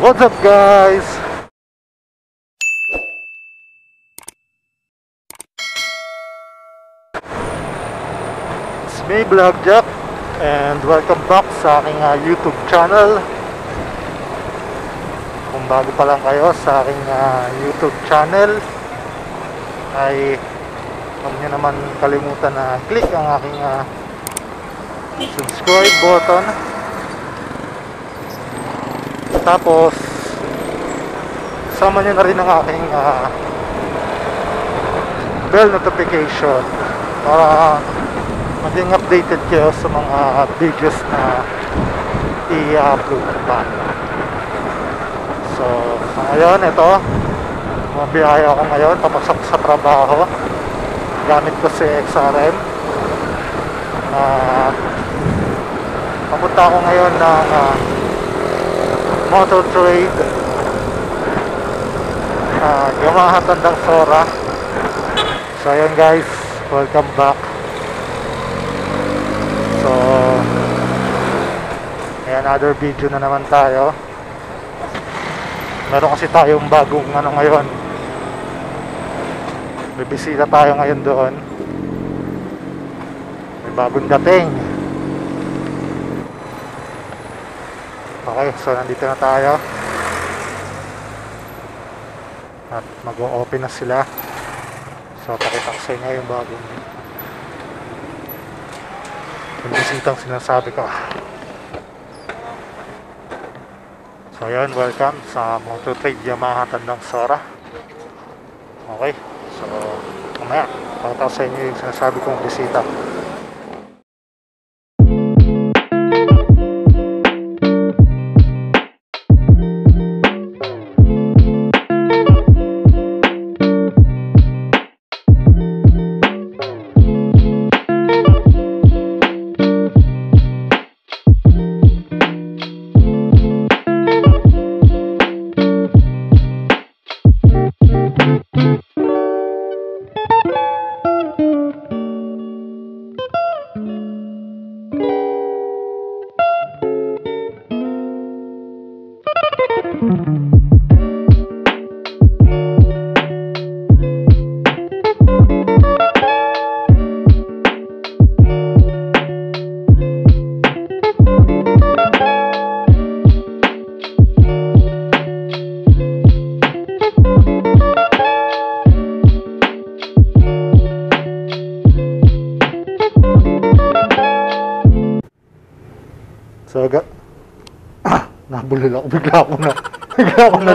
What's up guys? It's me Vlog Jack and welcome back sa aking YouTube channel. Kung bago pa lang kayo sa aking YouTube channel ay huwag nyo naman kalimutan na click ang aking subscribe button. Tapos sama nyo na rin ang aking bell notification para maging updated kayo sa mga videos na i-upload pa. So ngayon ito, mabiyahe ako ngayon papasok sa trabaho gamit ko si XRM. Papunta ako ngayon ng motor trade, Yamaha Tandang Sora. So ayun guys, welcome back. So may another video na naman tayo. Meron kasi tayong bagong ngayon, may bisita tayo ngayon doon, may bagong dating. Okay, so nandito na tayo at mag-o-open na sila. So pakita ko sa inyo yung bagong bisitang sinasabi ko. So ayan, welcome sa Motor Trade Yamaha Tandang Sora. Okay, so mamaya pakita ko sa inyo yung sinasabi kong bisita. So nabulol ako, bigla ako na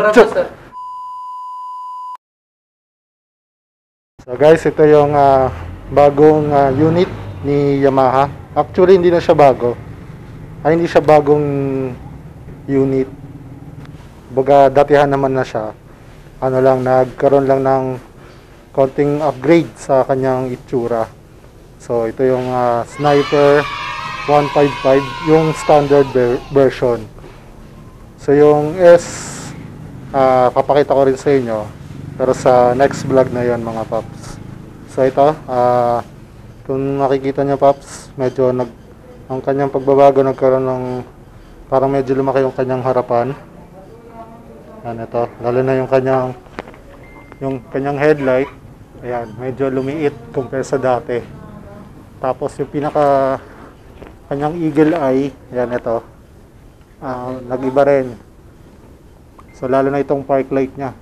So guys, ito yung bagong unit ni Yamaha. Actually hindi na siya bago, hindi siya bagong unit, baga datihan naman na siya. Ano lang, nagkaroon lang ng konting upgrade sa kanyang itsura. So ito yung Sniper 155, yung standard version. So yung S, papakita ko rin sa inyo, pero sa next vlog na yon mga paps. So ito, kung nakikita nyo paps, medyo ang kanyang pagbabago, nagkaroon ng parang medyo lumaki yung kanyang harapan. Yan, ito, lalo na yung kanyang headlight. Ayan, medyo lumiit compare sa dati. Tapos yung kanyang eagle eye, yan ito, nag-iba rin. So lalo na itong park light nya,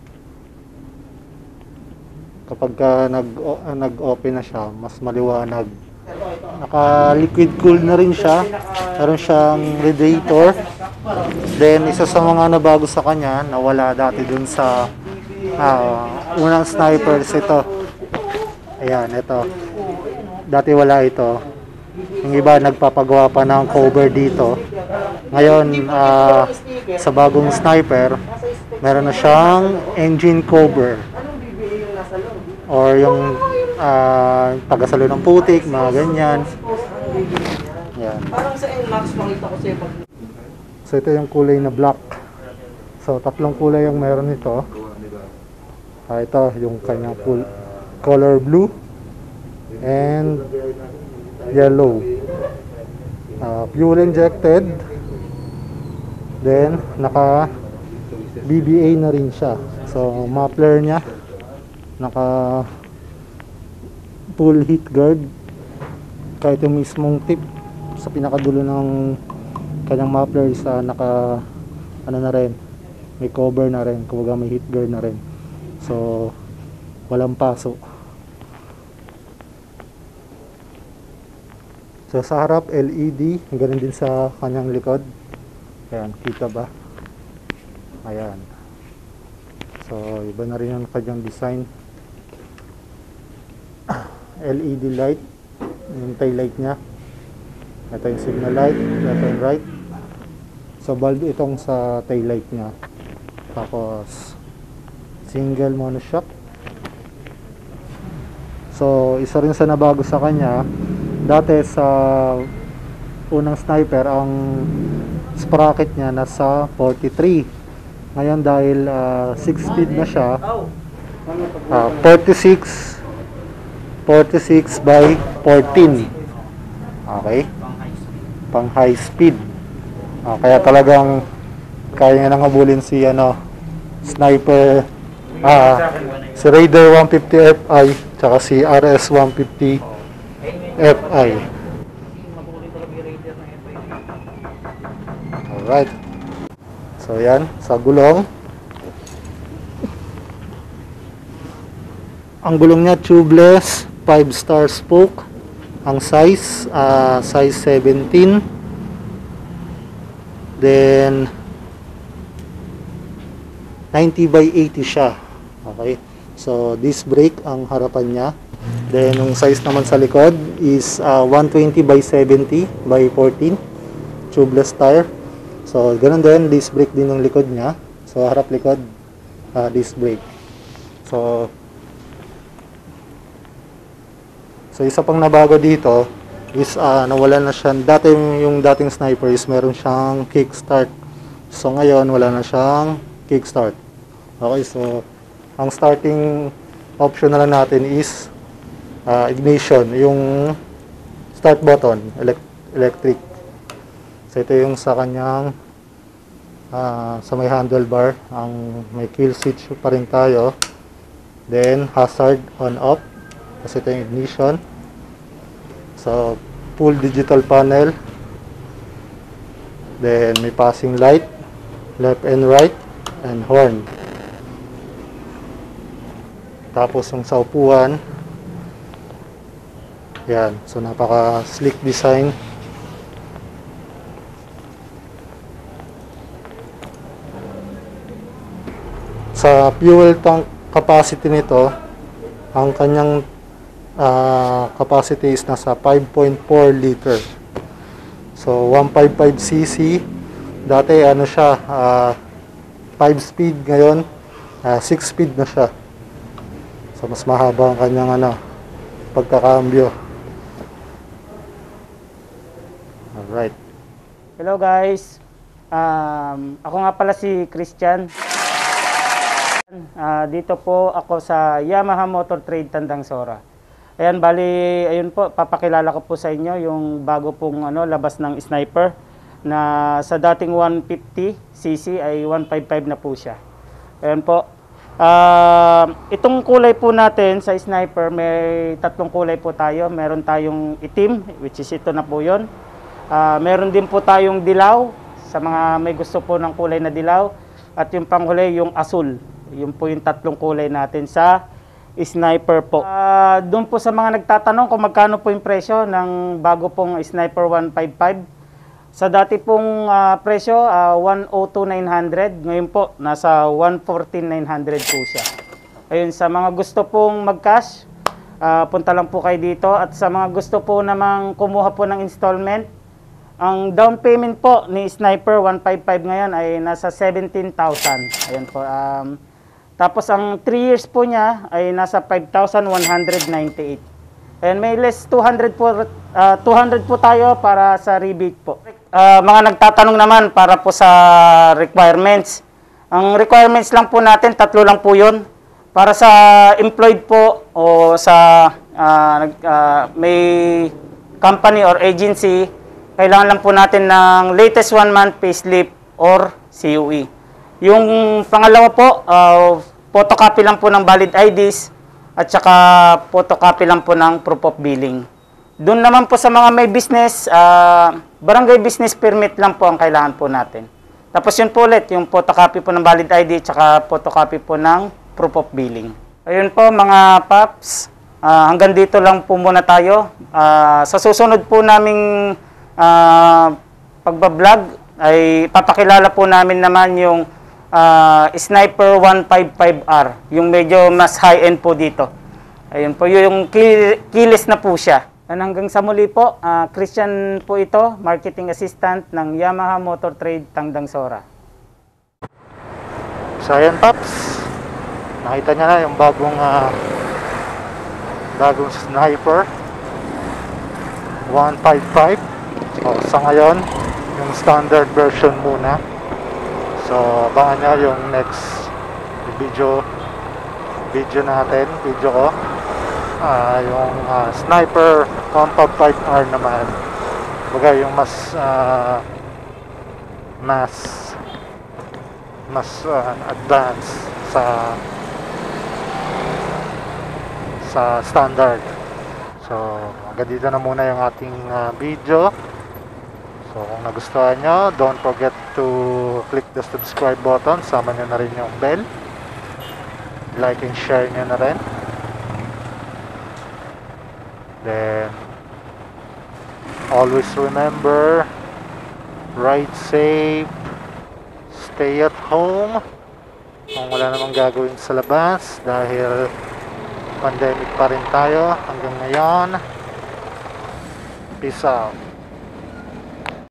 kapag nag-open na siya, mas maliwanag. Naka liquid cool na rin siya, meron siyang radiator. Then isa sa mga nabago sa kanya, nawala dati dun sa unang Snipers, ito. Ayan, ito, dati wala ito. Yung iba nagpapagawa pa ng cover dito. Ngayon sa bagong Sniper, meron na siyang engine cover, or yung tagasalo ng putik, mga ganyan. Yan. So ito yung kulay na black. So tatlong kulay yung meron nito. Ito yung kanyang color blue and yellow, fuel injected. Then naka BBA na rin siya. So muffler niya naka full heat guard, kahit yung mismong tip sa pinakadulo ng kanyang muffler is naka ano na rin, may cover na rin, kumbaga may heat guard na rin. So walang paso. So sa harap LED, ganun din sa kanyang likod. Ayan, kita ba? Ayan. So iba na rin yung kanyang design. LED light, yung tail light nya. Ito yung signal light, left and right. So bulb itong sa tail light nya. Tapos single monoshock. So isa rin sa nabago sa kanya, dati sa unang sniper ang sprocket nya nasa 43. Ngayon dahil 6 speed na siya, 46 by 14. Okay? Pang high speed. Kaya talagang kaya niya nang habulin si sniper, si Raider 150 Fi tsaka si RS 150 Fi. Alright. So yan, sa gulong. Ang gulong niya tubeless, 5-star spoke. Ang size, size 17. Then 90 by 80 siya. Okay. So disc brake ang harapan niya. Then yung size naman sa likod is 120 by 70 by 14. Tubeless tire. So ganun din, disc brake din yung likod niya. So harap likod, disc brake. So isa pang nabago dito is nawalan na siya. Dati yung dating sniper is meron siyang kickstart. So ngayon wala na siyang kickstart. Okay, so ang starting option na lang natin is ignition, yung start button, electric. So ito yung sa kanyang sa may handlebar, ang may kill switch pa rin tayo. Then hazard on off. Kasi ito yung ignition. So full digital panel. Then may passing light, left and right, and horn. Tapos yung sa upuan, yan. So napaka slick design. Sa fuel tank capacity nito, ang kanyang capacity is nasa 5.4 liter. So 155cc. Dati ano siya, 5 speed, ngayon 6 speed na siya. So mas mahaba ang kanyang pagkakambyo. Alright. Hello guys. Ako nga pala si Christian. Dito po ako sa Yamaha Motor Trade Tandang Sora. Ayan, bali, ayun po, papakilala ko po sa inyo yung bago pong labas ng sniper na sa dating 150cc ay 155 na po siya. Ayan po. Itong kulay po natin sa sniper, may tatlong kulay po tayo. Meron tayong itim, which is ito na po yun. Meron din po tayong dilaw, sa mga may gusto po ng kulay na dilaw. At yung panghuli, yung asul. Yun po yung tatlong kulay natin sa sniper po. Doon po sa mga nagtatanong kung magkano po yung presyo ng bago pong sniper 155. Sa dati pong presyo, 102,900. Ngayon po, nasa 114,900 po siya. Ayun, sa mga gusto pong mag-cash, punta lang po kayo dito. At sa mga gusto po namang kumuha po ng installment, ang down payment po ni Sniper 155 ngayon ay nasa 17,000. Ayun po. Tapos ang 3 years po niya ay nasa 5,198. And may less 200 po, 200 po tayo para sa rebate po. Mga nagtatanong naman para po sa requirements. Ang requirements lang po natin, tatlo lang po yun. Para sa employed po o sa may company or agency, kailangan lang po natin ng latest 1 month payslip or COE. Yung pangalawa po, photocopy lang po ng valid IDs at saka photocopy lang po ng proof of billing. Doon naman po sa mga may business, barangay business permit lang po ang kailangan po natin. Tapos yun po ulit, yung photocopy po ng valid ID at saka photocopy po ng proof of billing. Ayun po mga paps, hanggang dito lang po muna tayo. Sa susunod po naming pagbablog ay papakilala po namin naman yung Sniper 155R, yung medyo mas high-end po dito. Ayun po, yung keyless na po siya. Hanggang sa muli po, Christian po ito, marketing assistant ng Yamaha Motor Trade Tandang Sora. So ayan Paps, nakita niya na yung bagong Sniper 155. So sa ngayon, yung standard version muna. So abangan niya yung next video natin, video ko. Yung Sniper 155R naman, bagay yung mas advanced sa standard. So hanggang dito na muna yung ating video. So kung nagustuhan nyo, don't forget to click the subscribe button, sama nyo na rin yung bell, like and share nyo na rin. Then always remember, ride safe, stay at home kung wala namang gagawin sa labas dahil pandemic pa rin tayo hanggang ngayon. Peace out.